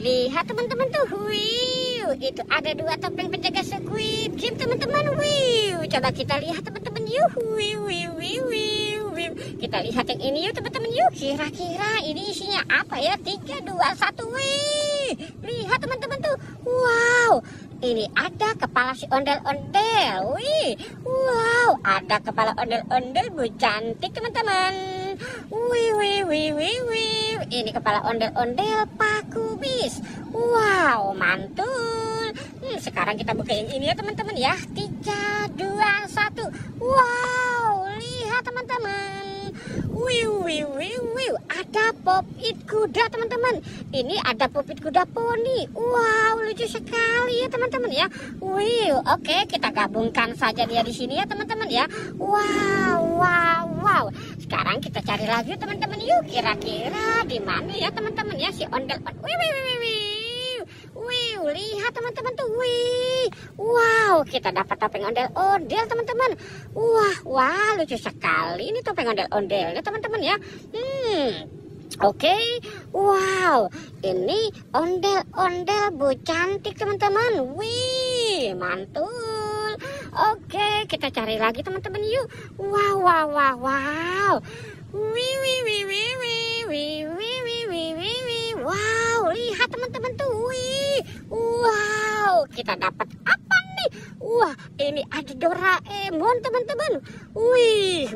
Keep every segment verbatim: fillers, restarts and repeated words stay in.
lihat teman-teman tuh, wih, itu ada dua topeng penjaga Squid Game teman-teman, wih. Coba kita lihat teman-teman yuk, wih, wih, wih, wih, wih. Kita lihat yang ini yuk teman-teman yuk. Kira-kira ini isinya apa ya? Tiga, dua, satu, wih. Lihat teman-teman tuh, wow. Ini ada kepala si ondel-ondel, wih, wow, ada kepala ondel-ondel bu cantik teman-teman, wih, wih, wih, wih, wih, ini kepala ondel-ondel Pak Kubis, wow, mantul. Hmm, sekarang kita buka yang ini ya teman-teman ya, tiga, dua, satu, wow, lihat teman-teman, wih, wih, wih, wih, ada pop-it kuda teman-teman, ini ada pop-it kuda poni, wow, lucu sekali ya teman-teman ya, wih, oke, kita gabungkan saja dia di sini ya teman-teman ya, wow, wow, wow. Sekarang kita cari lagi teman-teman yuk, kira-kira di mana ya teman-teman ya si ondel, wih, wih, wih, wih, wih, lihat teman-teman tuh, wih, wow, kita dapat topeng ondel-ondel teman-teman, wah, wah, lucu sekali ini topeng ondel-ondelnya teman-teman ya, hmm. Oke, okay. Wow, ini ondel-ondel bu cantik teman-teman, wih, mantul. Oke, okay, kita cari lagi teman-teman yuk. Wow, wow, wow, wow. Wih, wih, wih, wih, wih, wih, wih, wih, wih, wih, wih. Wow, lihat teman-teman tuh, wih, wow, kita dapat apa nih? Wah, ini ada Doraemon teman-teman, wih,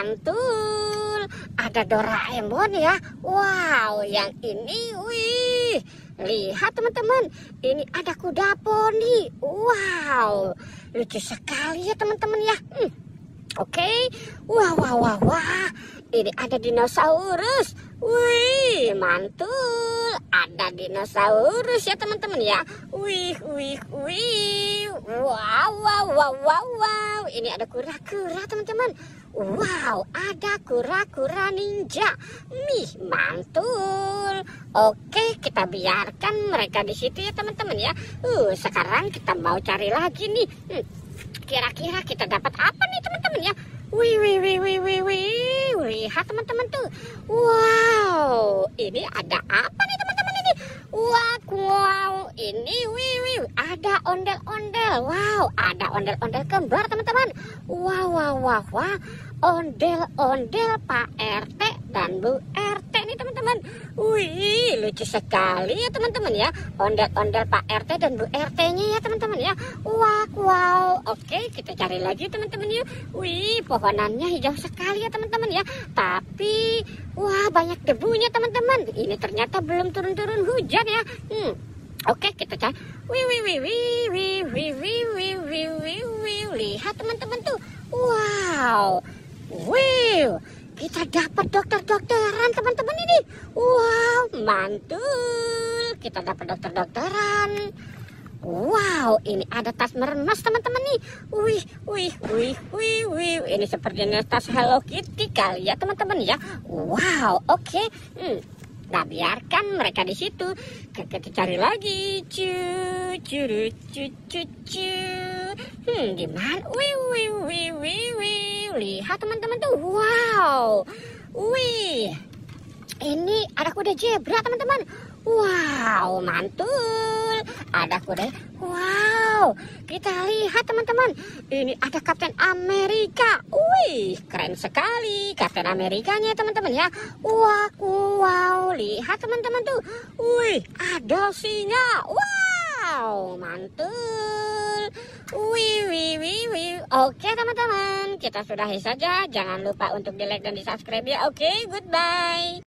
mantul. Ada Doraemon ya, wow, yang ini, wih, lihat teman-teman, ini ada kuda poni, wow, lucu sekali ya teman-teman ya, hmm. Oke, okay. Wah, wah, wah, wah, ini ada dinosaurus, wih, mantul, ada dinosaurus ya teman-teman ya, wih, wih, wih, wow, wow, wow, wow, wow, ini ada kura-kura teman-teman. Wow, ada kura-kura ninja, nih mantul. Oke, kita biarkan mereka di situ ya teman-teman ya. Uh, sekarang kita mau cari lagi nih. Hmm, kira-kira kita dapat apa nih teman-teman ya? Wih, wih, wih, wih, wih, wih, lihat teman-teman tuh. Wow, ini ada apa nih teman-teman ini? Wah, wow, ini wih, wih, ada ondel-ondel. Wow, ada ondel-ondel kembar teman-teman. Wow, wow, wow, wow. Ondel-ondel Pak R T dan Bu R T nih teman-teman. Wih, lucu sekali ya teman-teman ya. Ondel-ondel Pak R T dan Bu R T-nya ya teman-teman ya. Wah, wow. Oke, kita cari lagi teman-teman yuk. Wih, pohonannya hijau sekali ya teman-teman ya. Tapi, wah, banyak debunya teman-teman. Ini ternyata belum turun-turun hujan ya. Hmm. Oke, kita cari. Wih, wih, wih, wih, wih, wih, wih, wih, wih, wih, wih. Lihat teman-teman tuh. Wow. Wow, kita dapat dokter-dokteran teman-teman ini. Wow, mantul. Kita dapat dokter-dokteran. Wow, ini ada tas meremas teman-teman nih. Wih, wih, wih, wih, wih. Ini sepertinya tas Hello Kitty kali ya teman-teman ya. Wow, oke. Okay. Hmm. Nah, biarkan mereka di situ. Kita cari lagi. Cu, cu, cu, cu, cu. Hmm, gimana? Wih, wih, wih, wih, wih. Lihat teman-teman tuh, wow, wih, ini ada kuda zebra teman-teman, wow, mantul, ada kuda, wow, kita lihat teman-teman, ini ada Kapten Amerika, wih, keren sekali, Kapten Amerikanya teman-teman ya, wah, wow, lihat teman-teman tuh, wih, ada singa, wow, mantul. Wih, wih, wih, wih. Oke teman-teman, kita sudahi saja. Jangan lupa untuk di like dan di subscribe ya. Oke, goodbye.